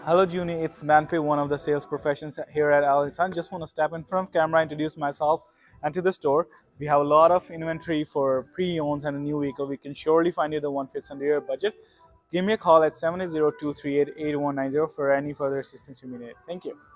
Hello Jhuni, it's Manpreet, one of the sales professions here at Alisan. Just want to step in front of camera, introduce myself and to the store. We have a lot of inventory for pre-owns and a new vehicle. We can surely find you the one fits under your budget. Give me a call at 780-238-8190 for any further assistance you may need. Thank you.